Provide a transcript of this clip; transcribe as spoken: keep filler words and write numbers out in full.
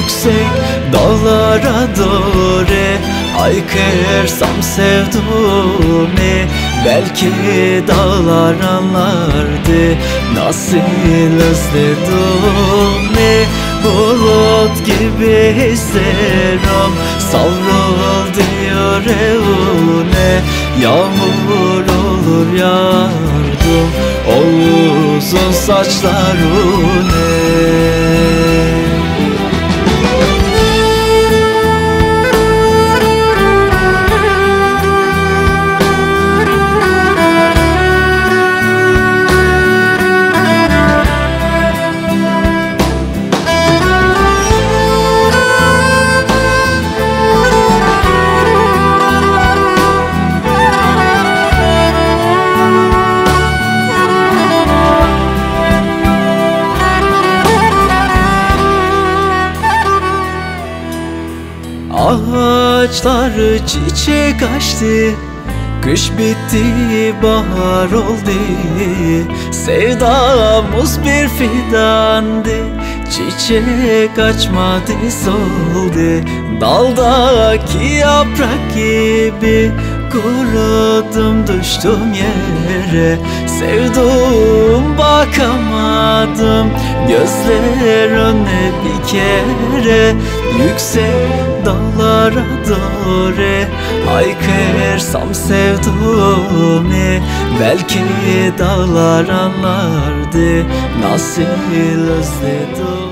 yüksek dağlara doğru haykırsam sevduğumu, belki dağlar anlardı nasıl özlediğimi. Bulut gibi hislerim savrul diyor evine, yağmur olur yardım o uzun saçlarına. Ağaçlar çiçek açtı, kış bitti bahar oldu. Sevdamız bir fidandı, çiçek açmadı soldu. Daldaki yaprak gibi kurudum düştüm yere. Sevdim bakamadım gözlerine bir kere. Yüksek dağlara doğru haykırsam sevduğumu, belki dağlar anlardı nasıl özledim.